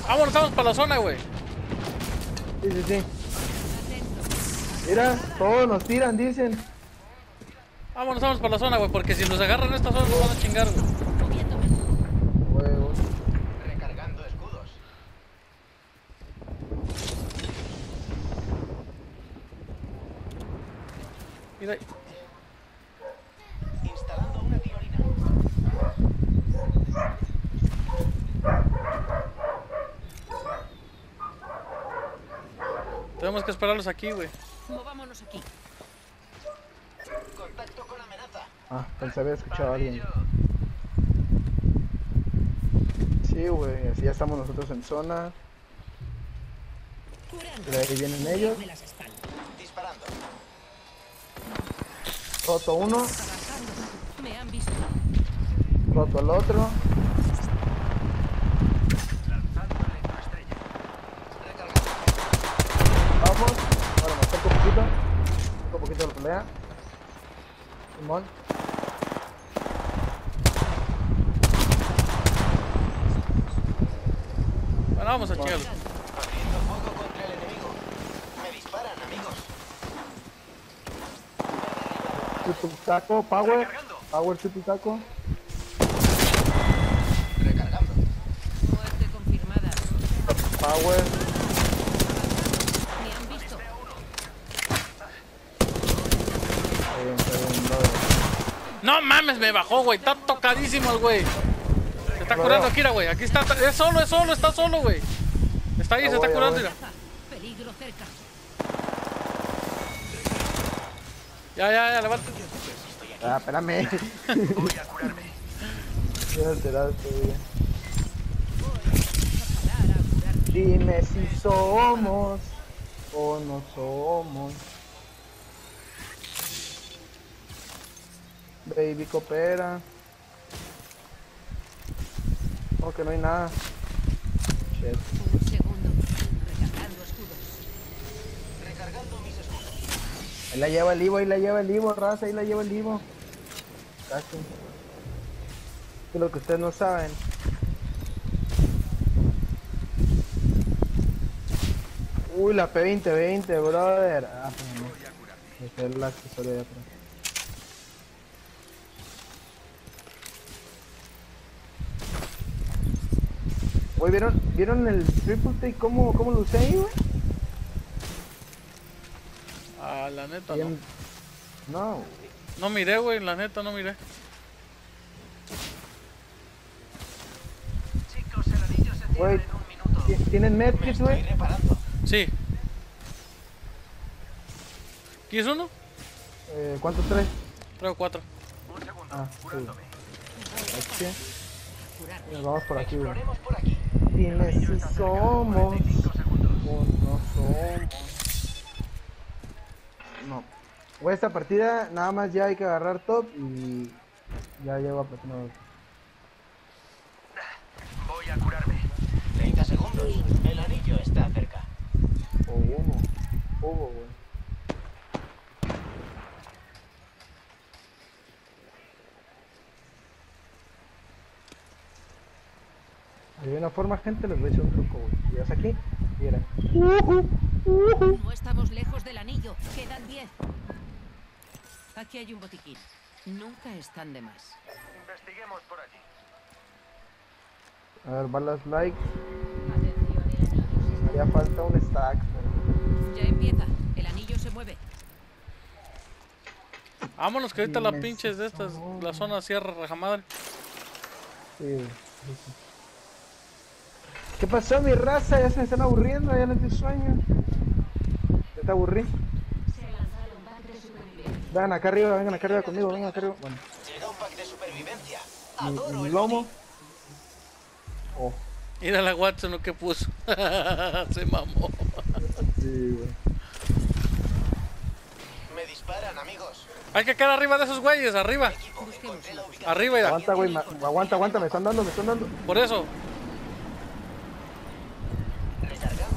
Vámonos para la zona, güey. Sí, sí, sí. Mira, todos nos tiran, dicen. Vámonos para la zona, güey, porque si nos agarran esta zona nos van a chingar, güey. Huevos. Recargando escudos. Mira. Instalando una tiorina. Tenemos que esperarlos aquí, güey. Movámonos aquí. Contacto con amenaza. Ah, pensé haber escuchado a alguien. Sí, güey, así ya estamos nosotros en zona. De ahí vienen ellos. Disparando. Roto uno, Me han visto. roto el otro. Vamos. Bueno, me acerco un poquito de la pelea. Simón. Bueno, vamos a chingarlo. Abriendo fuego contra el enemigo. Me disparan, amigos. Triple taco, power. Power triple taco. Recargando. Muerte confirmada. Power. Me han visto. Está bien, brother. No mames, me bajó, güey. Está tocadísimo el güey. Se está curando aquí, güey. Aquí está. Es solo, está solo, güey. Está ahí, se está curando, mira. Peligro cerca. Ya, levanta. Ah, espérame. Voy a curarme. Ya alteraste, güey. Parar a curarte. Dime si somos o no somos. Baby coopera. Oh, que no hay nada. Shit. Un segundo. Recargando escudos. Recargando mis escudos. Ahí la lleva el Ivo, raza, ahí la lleva el Ivo. Casi. Es lo que ustedes no saben. Uy, la P2020, brother. Ah, pues no. Es el accesorio de atrás. Güey, ¿vieron el triple take? ¿Cómo lo usé ahí, güey? Ah, la neta, no. Bien. No, güey. No miré, güey. La neta, no miré. Chicos, el anillo se cierra Güey, en un minuto. ¿tienen Me medkit, estoy güey? reparando. Sí. ¿Quieres uno? ¿Cuántos traes? Traigo 4. Un segundo. Ah, sí. Curándome. Aquí. Curarte. Nos vamos por aquí, güey. Exploremos por aquí. Dime si somos 45 segundos. o no somos. No. Güey, esta partida nada más ya hay que agarrar top y ya llego a platino 2. Voy a curarme. 30 segundos. El anillo está cerca. O humo. Humo, güey. Hay una forma, gente, les voy a echar un truco, güey. Llegas aquí, mira. No estamos lejos del anillo. Quedan 10. Aquí hay un botiquín. Nunca están de más. Investiguemos por allí. A ver, balas like. Atención, el anillo se Haría falta un stack, güey. Ya empieza. El anillo se mueve. Vámonos, que ahorita las Dime pinches si de estas. somos. La zona cierra, rajamadre. Sí, güey. ¿Qué pasó, mi raza? Ya se me están aburriendo, ya les di sueño. ¿Ya te aburrí? Vengan acá arriba conmigo, vengan acá arriba. Bueno, Llega un pack de supervivencia. mi Adoro el lomo. botín. Oh, Mira la Watson lo que puso. Se mamó. sí, güey. Me disparan, amigos. Hay que quedar arriba de esos güeyes, arriba. Equipo, encontré la ubicación. Arriba, mira. Aguanta, güey, aguanta, me están dando. Por eso. Recargando.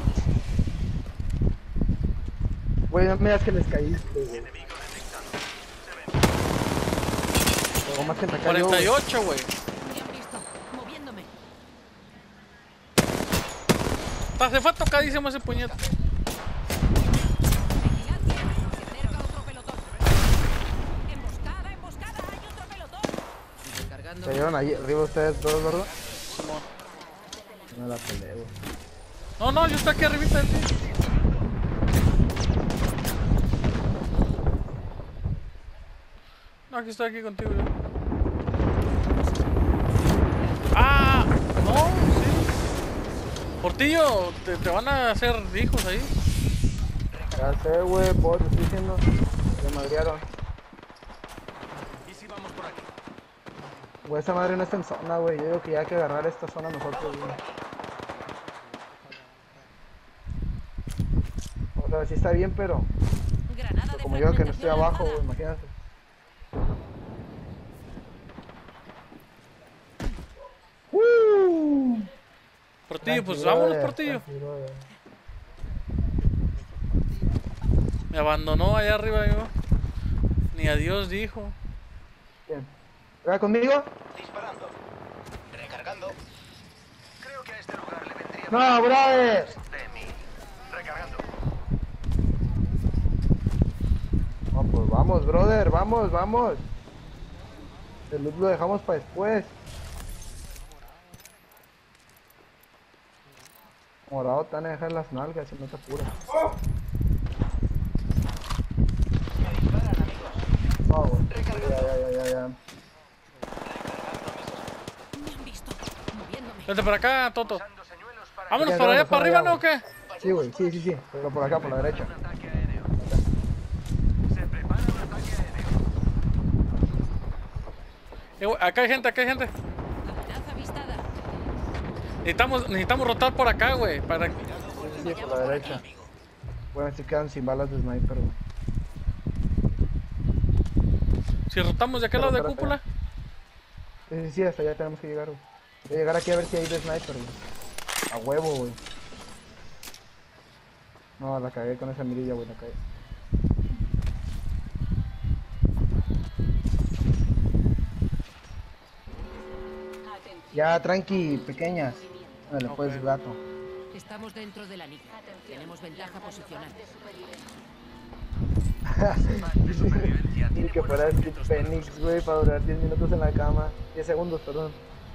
Güey, no me digas que les caíste, güey. Enemigo detectado. Luego más gente acá yo, güey. 48, güey. Me han visto. Moviéndome. Se fue tocadísimo ese puñete. Vigilancia, se acerca otro pelotón. Emboscada, emboscada, hay otro pelotón. Recargando. Se llevan ahí arriba ustedes dos, ¿verdad? Simón. No la peleo. No, no, yo estoy aquí arribita de ti. No, aquí estoy aquí contigo yo. ¡Ah! No, sí. Portillo, te van a hacer hijos ahí. Ya sé, güey, vos te estoy diciendo. Se madrearon. ¿Y si vamos por aquí? Güey, esa madre no está en zona, güey. Yo digo que ya hay que agarrar esta zona nosotros, güey. O sea, sí está bien, pero Granada de como yo que no estoy fragmentación abajo, güey, lanzada. imagínate. Portillo, pues Tranqui, vámonos, brother, Portillo. tranqui, brother. Me abandonó allá arriba yo. Ni adiós dijo. Bien. ¿Va conmigo? Disparando. Recargando. Creo que a este lugar le vendría No, brother. de mí. Recargando. No, pues vamos, brother, vamos, vamos. El loot lo dejamos para después. Morado, te van a dejar las nalgas si no te apuras. Me disparan, amigos. No, güey. Ya. Me han visto. Moviéndome. Vete para acá, Toto. Usando señuelos para Vámonos Ya, para allá, vamos, para arriba, allá, ¿no o qué? Sí, güey, sí. Pero por acá, por la derecha. un ataque aéreo. Se prepara un ataque aéreo. Güey, acá hay gente, acá hay gente. Amenaza avistada. Necesitamos rotar por acá, güey. Para... Sí, por la derecha. Bueno, si quedan sin balas de sniper, güey. Si rotamos de aquel lado de cúpula. Sí, hasta allá tenemos que llegar, güey. Voy a llegar aquí a ver si hay de sniper, güey. A huevo, güey. No, la cagué con esa mirilla, güey, la cagué. Ya, tranqui, pequeñas. Dale, pues, gato. Estamos dentro del anillo. Tenemos ventaja posicional. Ni que fuera Steve Phoenix, güey, para durar 10 minutos en la cama. 10 segundos, perdón.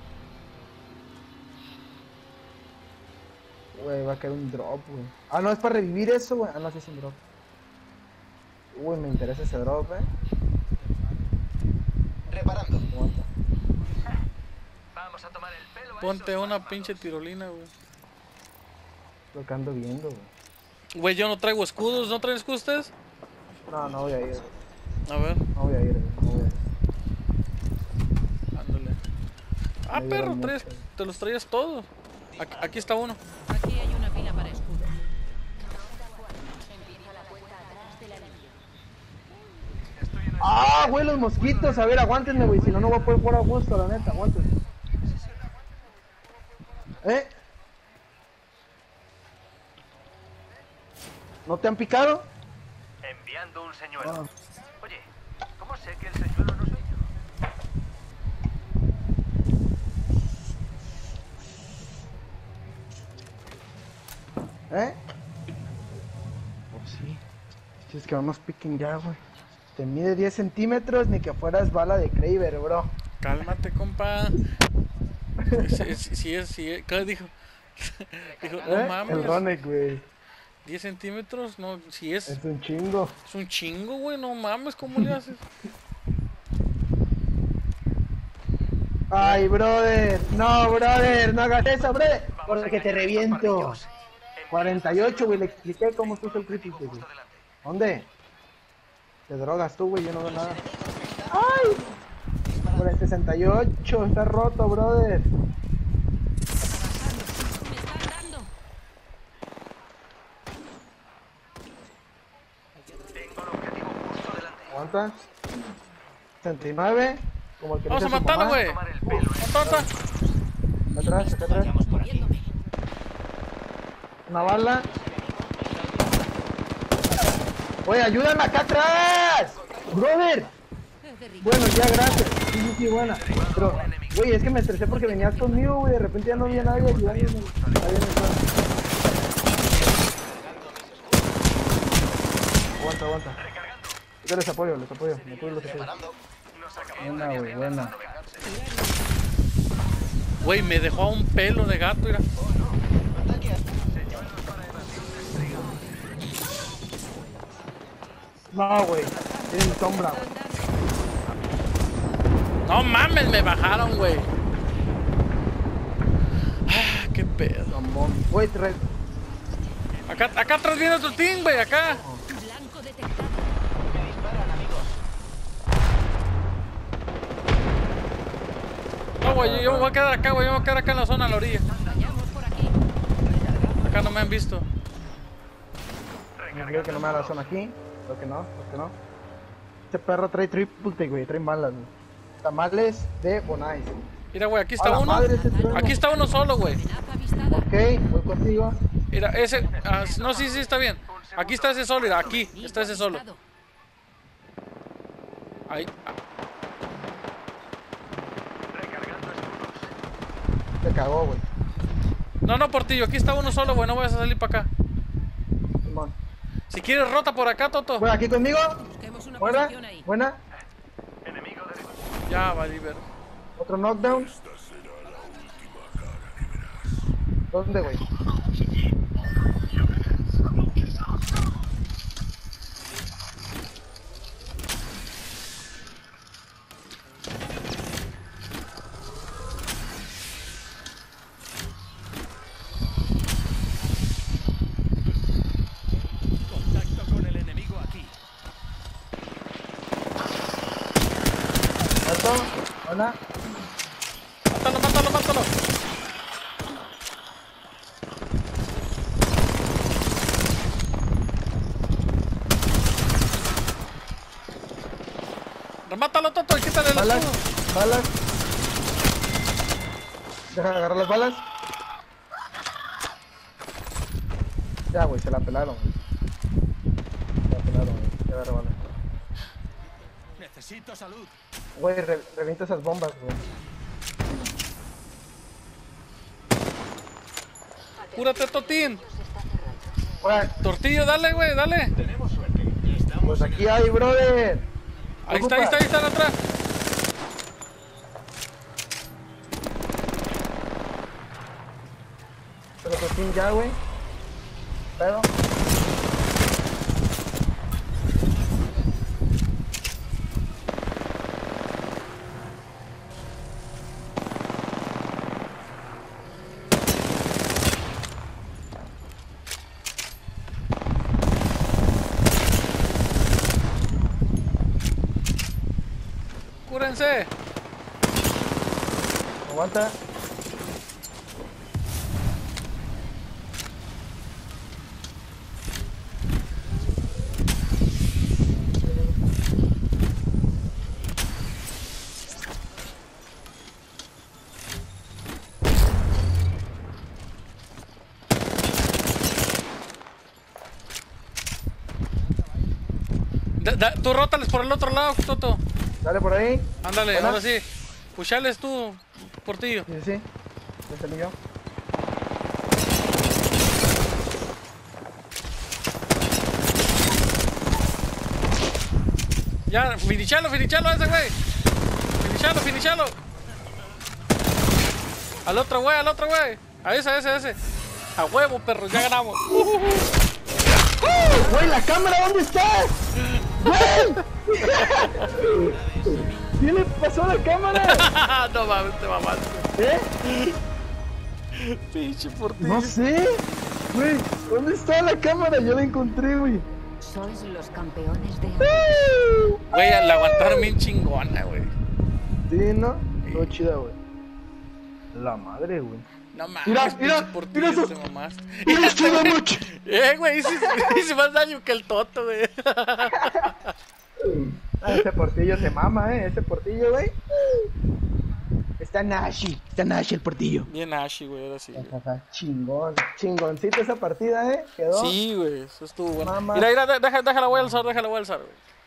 Güey, va a caer un drop, güey. Ah, no, es para revivir eso, güey. Ah, no, sí es un drop. Uy, me interesa ese drop, Reparando. Aguanta. Vamos a tomar el pelo a Ponte esos una bárbaros. pinche tirolina, güey. Lo que ando viendo, güey. Güey, yo no traigo escudos. ¿No traen escudos ustedes? No voy a ir. A ver, No voy a ir, güey. No voy a ir. ándale. Ah, Me perro, dieron traes, mucho. te los traías todos. Aquí está uno. Aquí hay una fila para escudos. ¡Ah, güey, los mosquitos! A ver, aguántenme, güey. Si no, no voy a poder jugar a gusto, la neta. Aguántenme. ¿No te han picado? Enviando un señuelo. Ah. Oye, ¿cómo sé que el señuelo no soy yo? Pues sí. Si es que no nos piquen ya, güey. Te mide 10 centímetros ni que fueras bala de Kraber, bro. Cálmate, compa. Sí es. ¿Qué dijo? Dijo, no El mames. Ronek, güey. 10 centímetros, no, si es un chingo. un chingo, güey, no mames, ¿cómo le haces? Ay, brother. No, brother. No hagas eso, brother. Vamos a Porque te engañar a estos reviento. pardillos. 48, güey. Le expliqué cómo se usa el crítico, güey. Justo delante. ¿Dónde? Te drogas tú, güey. Yo no veo nada. ¡Ay! Por el 68. Está roto, brother. Me están dando. Tengo el objetivo justo delante. Aguanta. 69. Como el que Vamos a dice su matarlo, mamá. güey. Tomar el pelo a Tonta. Acá atrás, acá atrás. Vayamos por aquí. Moviéndome. Una bala. Oye, ayúdame acá atrás. Brother. Bueno, ya, gracias. Sí, buena. Pero, güey, es que me estresé porque venías conmigo, güey. De repente ya no había nadie ayudándome. Está bien, está bien. aguanta. Yo les apoyo, les apoyo. Me apoyo, les apoyo. Preparando. Buena, güey, buena. Güey, me dejó a un pelo de gato, mira. Ataque a... No, güey. Tienen sombra, güey. No mames, me bajaron, güey. Ah, qué pedo. Mamón. Güey, Acá atrás viene otro team, güey, acá. Blanco detectado. Me disparan, amigos. No, güey, yo me voy a quedar acá, güey. Yo me voy a quedar acá en la zona, a la orilla. Vayamos por aquí. Acá no me han visto. No creo que no me da la zona aquí. Creo que no, creo que no. Este perro trae triple take, güey. Trae balas, güey. Tamales de Bonais. Mira, güey, aquí A está la uno. madre, ese trueno. Aquí está uno solo, güey. Amenaza avistada. Ok, voy contigo. Mira, ese. No, sí, sí, está bien. Aquí está ese solo, mira, aquí está ese solo. Avistado. Ahí. Se cagó, güey. No, no, Portillo, aquí está uno solo, güey. No vayas a salir para acá. Simón. Si quieres, rota por acá, Toto. Güey, aquí conmigo. Busquemos una Buena, posición ahí. buena. Ya, va a ver. Otro knockdown. ¿Dónde, güey? Contacto con el enemigo aquí. ¿Muerto? Buena. Mátalo, mátalo, mátalo. Remátalo, Toto, y quítale el Balas, escudo. balas. Deja de agarrar las balas. Ya, güey, se la pelaron, güey. Se la pelaron, güey. Ya agarra balas. Necesito salud. Güey, revienta esas bombas, güey. Cúrate, Totín. Güey, Tortillo, dale, güey, dale. Tenemos suerte. Estamos pues aquí hay, brother. Ahí está, ahí está, ahí están atrás. Pero por fin ya, güey. Pero. Cúrense. Aguanta. Tú rótales por el otro lado, Toto. Dale por ahí. Ándale, Hola. ahora sí. Puchales tú, Portillo. Sí, sí, sí. Ya salí yo. Ya, finichalo, finichalo a ese güey. Finichalo, finichalo. Al otro güey, al otro güey. A ese, a ese, a ese. A huevo, perro, ya ganamos. Güey, la cámara, ¿dónde está? Güey. ¿Qué le pasó a la cámara? No mames, te mamaste. ¿Eh? Pinche Portillo. No sé. Güey, ¿dónde está la cámara? Yo la encontré, güey. Sois los campeones de... Güey, la aguantaron bien chingona, güey. Sí, ¿no? Todo chida, güey. La madre, güey. No mames, Mira, pinche mira, Portillo, mira te mamaste. Mira, chida mucho. Güey, hice más daño que el Toto, güey. Ese portillo se mama, ese portillo, güey. Está Nashi el portillo. Bien Ashy, güey, ahora sí. Güey. Chingón, chingoncito esa partida, quedó. Sí, güey, eso estuvo bueno. Mamá. Mira, mira, déjala, voy a alzar, déjala, voy a alzar, güey.